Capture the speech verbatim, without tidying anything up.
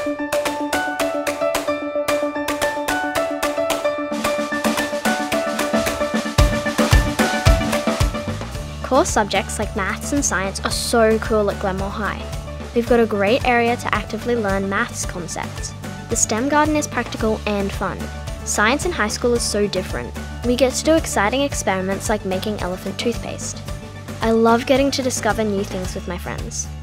Core subjects like maths and science are so cool at Glenmore High. We've got a great area to actively learn maths concepts. The STEM garden is practical and fun. Science in high school is so different. We get to do exciting experiments like making elephant toothpaste. I love getting to discover new things with my friends.